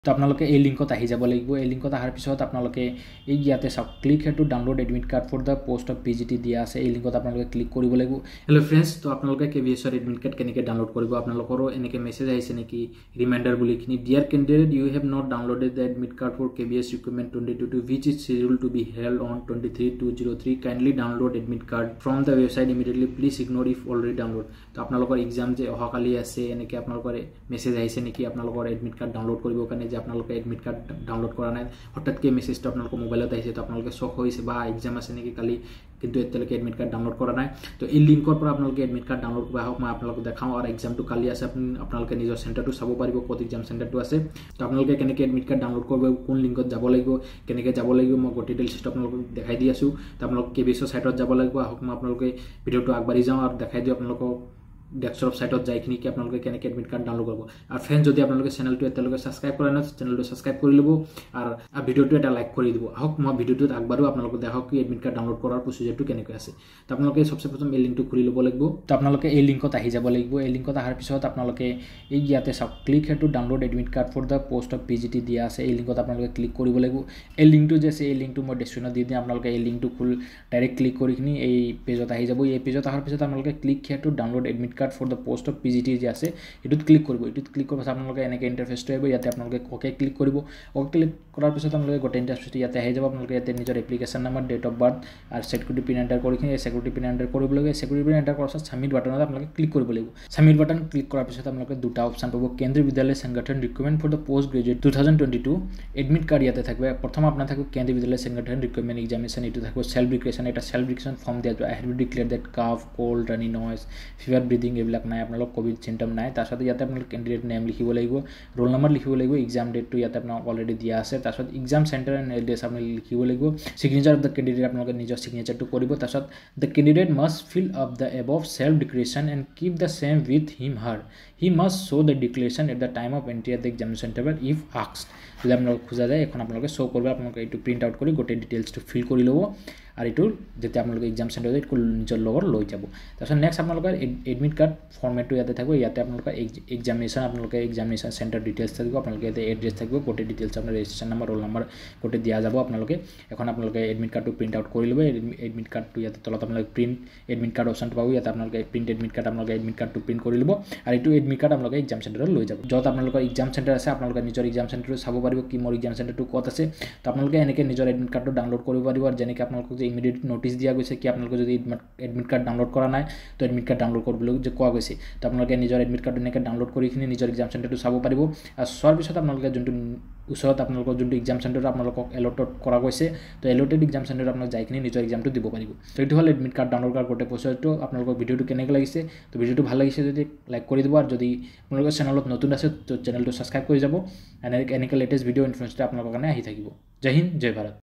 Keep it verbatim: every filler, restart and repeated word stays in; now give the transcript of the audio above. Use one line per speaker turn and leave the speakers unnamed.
তো আপোনালোকে এই লিংকত আহি যাব লাগিব এই লিংকত আহাৰ পিছত আপোনালোকে এই ইয়াতে চাওক click here to download admit card for the post of P G T দিয়া আছে এই লিংকত আপোনালোকে ক্লিক কৰিব লাগিব হেল্ল' ফ্ৰেন্ডছ তো আপোনালোকে K V S ৰ এডমিট কাৰ্ড কেনেকৈ ডাউনলোড কৰিব আপোনালোকৰো এনেকৈ মেছেজ আহিছে নেকি ৰিমাইন্ডাৰ বুলি কিনি dear candidate you have not downloaded the admit card for K V S requirement twenty twenty-two which is scheduled to be held on twenty-three two oh three kindly download admit card from the website immediately please ignore if already download তো আপোনালোকৰ exam যে অহাকালি আছে এনেকৈ আপোনালোকৰ message আহিছে নেকি আপোনালোকৰ এডমিট কাৰ্ড ডাউনলোড কৰিবৰ কাৰণে যে আপোনালোকে এডমিট কাৰ্ড ডাউনলোড কৰা নাই হঠাৎকে মেছেজটো আপোনালোকৰ মোবাইলত আহিছে তো আপোনালোকে শক হৈছে বা এক্সাম আছে নেকি কালি কিন্তু এতিয়ালৈকে এডমিট কাৰ্ড ডাউনলোড কৰা নাই তো এই লিংকৰ পৰা আপোনালোকে এডমিট কাৰ্ড ডাউনলোড কৰা হওক মই আপোনালোকক দেখাওঁ আৰু এক্সামটো কালি আছে আপুনি আপোনালোকে নিজৰ চেণ্টাৰটো চাব পাৰিব ক'ত এক্সাম চেণ্টাৰটো আছে তো আপোনালোকে কেনেকৈ এডমিট কাৰ্ড ডাউনলোড কৰিব কোন লিংকত যাব লাগিব কেনেকৈ যাব লাগিব মই গোটেই ডিটেইলছটো আপোনালোকক দেখাই দি আছোঁ তো আপোনালোক K V S সাইটত যাব লাগিব আহক মই আপোনালোকে ভিডিঅ'টো আগবাঢ়ি যাওঁ আৰু দেখাই দিওঁ আপোনালোকক ডেস্কটপ সাইটত যাই কিনি কি আপোনালোকে কেনেকৈ এডমিট কাৰ্ড ডাউনলোড কৰিব আৰু ফ্ৰেন্ড যদি আপোনালোকে চেনেলটো এতিয়ালৈকে সাবস্ক্ৰাইব কৰা নাই চেনেলটো সাবস্ক্ৰাইব কৰি ল'ব আৰু ভিডিঅ'টো এটা লাইক কৰি দিব আহক মই ভিডিঅ'টোত আগবাঢ়ো আপোনালোকে দেখক কি এডমিট কাৰ্ড ডাউনলোড কৰাৰ প্ৰচিজাৰটো কেনেকৈ আছে তো আপোনালোকে সবচে প্ৰথম এই লিংকটো খুলি ল'ব লাগিব তো আপোনালোকে এই লিংকত আহি যাব লাগিব এই লিংকত আহাৰ পিছত আপোনালোকে এই ইয়াতে চাওক click here to download admit card for the post of P G T দিয়া আছে এই লিংকত আপোনালোকে ক্লিক কৰিব লাগিব এই লিংকটো যে আছে এই লিংকটো মই ডেসক্ৰিপচনত দি দিম আপোনালোকে এই লিংকটো খুল ডাইৰেক্ট ক্লিক কৰি কিনি এই পেজত আহি যাব এই পেজত আহাৰ পিছত আপোনালোকে click here to download admit card for the post of P G T যে আছে এটোত ক্লিক কৰিব এটোত ক্লিক কৰাৰ পাছত আপোনালোকে এনেকৈ ইন্টাৰফেসটো আহিব ইয়াতে আপোনালোকে ওকে ক্লিক কৰিব ওকে ক্লিক কৰাৰ পিছত আপোনালোকে গোটেই ইন্টাৰফেসটো ইয়াতে আহি যাব আপোনালোকে ইয়াতে নিজৰ application number date of birth আৰু সিকিউৰিটি পিন এন্টাৰ কৰি কিনে সিকিউৰিটি পিন এন্টাৰ কৰিব লাগিব সিকিউৰিটি পিন এন্টাৰ কৰাৰ পাছত সাবমিট বাটনত আপোনালোকে ক্লিক কৰিব লাগিব সাবমিট বাটন ক্লিক কৰাৰ পিছত আপোনালোকে দুটা অপচন পাব Kendriya Vidyalaya Sangathan recruitment for the post graduate twenty twenty-two admit card ইয়াতে থাকবে প্ৰথম আপোনাৰ থাকব কেন্দ্ৰীয় বিদ্যালয় সংগঠন ৰিক্ৰুটমেন্ট এক্সামিনেশন এটো থাকব সেলফ ডিক্লেৰেশন এটা সেলফ ডিক্লেৰেশন ফৰ্ম দিয়া যায় I have declared that cough cold runny noise fever breathing এইবিলাক নাই আপোনালোক কোভিড সিম্পটম নাই তাৰ সাথে ইয়াতে আপোনালোক ক্যান্ডিডেট নেম লিখিব লাগিব ৰোল নম্বৰ লিখিব লাগিব এক্সাম ডেটটো ইয়াতে আপোনাক অলৰেডি দিয়া আছে তাৰ সাথে এক্সাম সেন্টাৰ এণ্ড এড্ৰেছ আপুনি লিখিব লাগিব সিগনেচাৰ অফ দ্য ক্যান্ডিডেট আপোনালোক নিজৰ সিগনেচাৰটো কৰিব তাৰ সাথে the candidate must fill up the above self declaration and keep the same with him her he must show the declaration at the time of entry at the examination table if asked যদি আপোনালোক খোজা যায় এখন আপোনালোকে শো কৰিব আপোনালোকে এইটো print out কৰি গোটেই ডিটেইলছটো ফিল কৰি ল'ব আৰু এইটো যেতিয়া আপোনালোকে এক্সাম সেন্টাৰত এইটো নিজৰ লগত লৈ যাব তাৰপিছত নেক্সট আপোনালোকৰ এডমিট কাৰ্ড ফৰ্মেটটো ইয়াতে থাকিব ইয়াতে আপোনালোকৰ এক্সামিনেশন আপোনালোকে এক্সামিনেশন সেন্টাৰ ডিটেইলছ থাকিব আপোনালোকে ইয়াতে এড্ৰেছ থাকিব গোটেই ডিটেইলছ আপোনাৰ ৰেজিষ্ট্ৰেচন নম্বৰ ৰোল নম্বৰ গোটেই দিয়া যাব আপোনালোকে এখন আপোনালোকে এডমিট কাৰ্ডটো প্ৰিন্ট আউট কৰি ল'ব এডমিট কাৰ্ডটো ইয়াতে তলত আপোনালোকে প্ৰিন্ট এডমিট কাৰ্ড অপচনটো পাব ইয়াতে আপোনালোকে প্ৰিন্ট এডমিট কাৰ্ড আপোনালোকে এডমিট কাৰ্ডটো প্ৰিন্ট কৰি ল'ব আৰু এইটো এডমিট কাৰ্ড আপোনালোকে এক্সাম সেন্টাৰত লৈ যাব যত আপোনালোকৰ এক্সাম সেন্টাৰ আছে আপোনালোকে নিজৰ এক্সাম সেন্টাৰটো চাব পাৰিব কি মোৰ এক্সাম সেন্টাৰটো ক'ত আছে তো আপোনালোকে এনেকৈ নিজৰ এডমিট কাৰ্ডটো ডাউনলোড কৰিব পাৰিব আৰু যেনেকৈ আপোনালোকক যে ইমিডিয়েট নোটিছ দিয়া গৈছে কি আপোনালোকে যদি এডমিট কাৰ্ড ডাউনলোড কৰা নাই তো এডমিট কাৰ্ড ডাউনলোড কৰিবলৈ যে কোৱা গৈছে তো আপোনালোকে নিজৰ এডমিট কাৰ্ডটো এনেকৈ ডাউনলোড কৰি কিনি নিজৰ এক্সাম সেন্টাৰটো চাব পাৰিব আৰু চোৱাৰ পিছত আপোনালোকে যোনটো ওচৰত আপোনালোকৰ যোনটো এক্সাম সেন্টাৰ আপোনালোকক এলটেড কৰা গৈছে তো এলটেড এক্সাম সেন্টাৰত আপোনালোক যাই কিনি নিজৰ এক্সামটো দিব পাৰিব তো এইটো হ'ল এডমিট কাৰ্ড ডাউনলোড কৰাৰ গোটেই প্ৰচেছটো আপোনালোকৰ ভিডিঅ'টো কেনেকৈ লাগিছে তো ভিডিঅ'টো ভাল লাগিছে যদি লাইক কৰি দিব আৰু যদি আপোনালোকৰ চেনেলত নতুন আছে তো চেনেলটো সাবস্ক্ৰাইব কৰি যাব এনেকৈ এনেকৈ লেটেষ্ট ভিডিঅ' ইনফৰমেশ্যন আপোনালোকৰ কাৰণে আহি থাকিব জয় হিন্দ জয় ভাৰত